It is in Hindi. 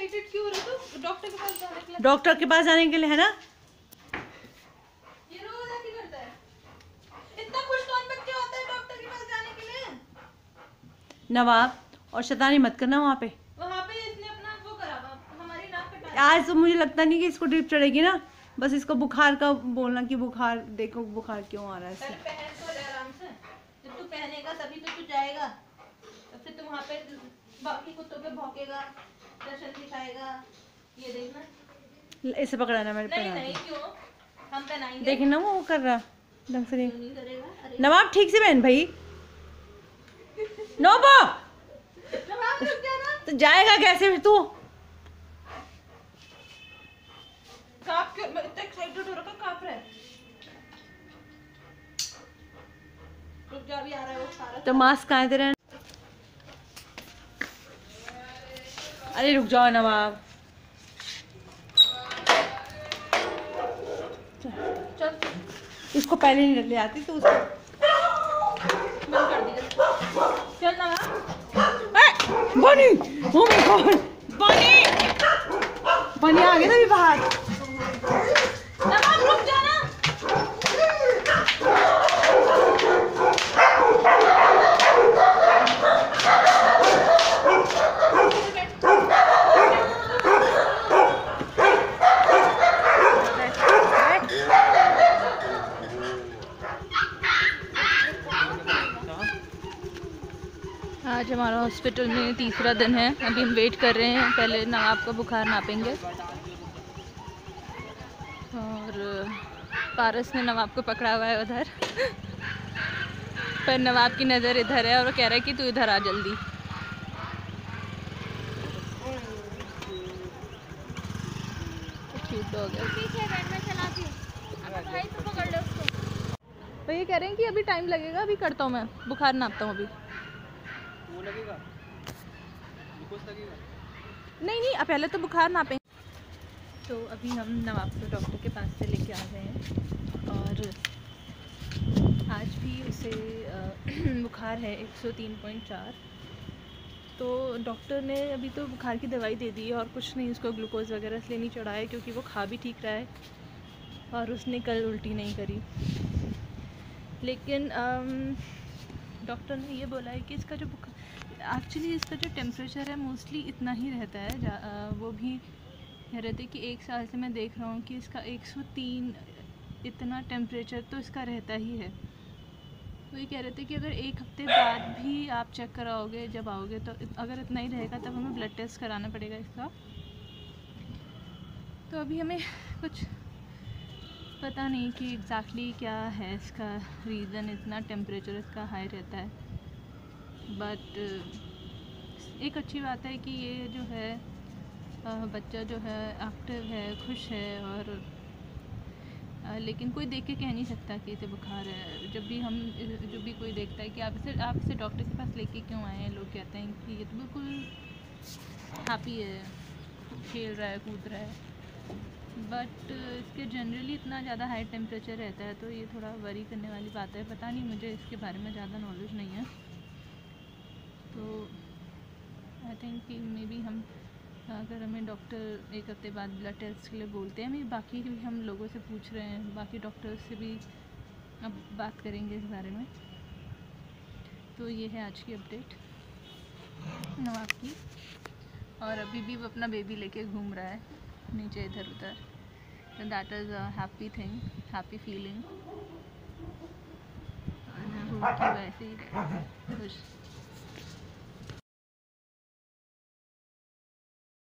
एक्साइटेड क्यों हो रही तू? डॉक्टर के पास जाने के लिए। डॉक्टर के पास जाने के लिए है ना? ये रोज ऐसे करता है। इतना खुश कौन बच्चे होते हैं डॉक्टर के पास जाने के लिए? नवाब, और शैतानी मत करना वहाँ पे इसने अपना वो करा हमारी नाक कटा। आज तो मुझे लगता नहीं कि इसको ड्रिप चढ़ेगी ना, बस इसको बुखार का बोलना कि बुखार देखो बुखार क्यों आ रहा है इसमें। पहन तो ले आराम से, जब तू पहनेगा तभी तो तू जाएगा, तो फिर तू वहाँ पे बाकी कुत्तों पे भौंकेगा, दर्शन दिखाएगा। ये देखना, इसे पकड़ाना मेरे नहीं पे। नहीं क्यों, हम पहनाएंगे। देखे ना वो कर रहा ढंग से नहीं करेगा। अरे नवाब ठीक से पहन भाई। नोबो नवाब रुक जा ना। तो जाएगा कैसे फिर तू? कांप क्यों, मैं इतना एक्साइटेड हो रखा, कांप रहा है। रुक जा, अभी आ रहा है वो सारा। तो मास्क कहाँ है तेरा? अरे रुक जाओ नवाब। चल इसको पहले नहीं ले आती तो उसको बंद कर दिया। चल नवाब। बनी, oh my God, बनी बनी आ गया ना अभी बाहर। नवाब रुक जा ना। आज हमारा हॉस्पिटल में तीसरा दिन है। अभी हम वेट कर रहे हैं, पहले नवाब का बुखार नापेंगे। और पारस ने नवाब को पकड़ा हुआ है उधर पर नवाब की नज़र इधर है और वो कह रहा है कि तू इधर आ जल्दी। क्यूट हो गया। भैया कह रहे हैं कि अभी टाइम लगेगा, अभी करता हूँ मैं, बुखार नापता हूँ अभी। वो लगेगा, ग्लूकोज लगेगा? नहीं अब पहले तो बुखार नापें। तो अभी हम नवाब को डॉक्टर के पास से लेके आ गए हैं और आज भी उसे बुखार है 103.4। तो डॉक्टर ने अभी तो बुखार की दवाई दे दी है और कुछ नहीं, उसको ग्लूकोज वगैरह इसलिए नहीं चढ़ाया क्योंकि वो खा भी ठीक रहा है और उसने कल उल्टी नहीं करी। लेकिन डॉक्टर ने ये बोला है कि इसका जो एक्चुअली इसका जो टेम्परेचर है मोस्टली इतना ही रहता है। वो भी कह रहे थे कि 1 साल से मैं देख रहा हूँ कि इसका 103 इतना टेम्परेचर तो इसका रहता ही है। तो ये कह रहे थे कि अगर 1 हफ्ते बाद भी आप चेक कराओगे जब आओगे तो अगर इतना ही रहेगा तब हमें ब्लड टेस्ट कराना पड़ेगा इसका। तो अभी हमें कुछ पता नहीं कि एग्जैक्टली क्या है इसका रीज़न, इतना टेम्परेचर इसका हाई रहता है। बट एक अच्छी बात है कि ये जो है बच्चा जो है एक्टिव है, खुश है। और लेकिन कोई देख के कह नहीं सकता कि इसे बुखार है। जब भी कोई देखता है कि आप इसे डॉक्टर के पास लेके क्यों आए हैं, लोग कहते हैं कि ये तो बिल्कुल हैप्पी है, खेल रहा है, कूद रहा है। बट इसके जनरली इतना ज़्यादा हाई टेम्परेचर रहता है तो ये थोड़ा वरी करने वाली बात है। पता नहीं, मुझे इसके बारे में ज़्यादा नॉलेज नहीं है। तो आई थिंक कि मे बी हम अगर हमें डॉक्टर 1 हफ्ते बाद ब्लड टेस्ट के लिए बोलते हैं, मैं बाकी भी हम लोगों से पूछ रहे हैं, बाकी डॉक्टर्स से भी अब बात करेंगे इस बारे में। तो ये है आज की अपडेट नवाब की। और अभी भी वो अपना बेबी लेके घूम रहा है नीचे इधर उधर। तो that is a happy thing, happy feeling. वैसे ही खुश।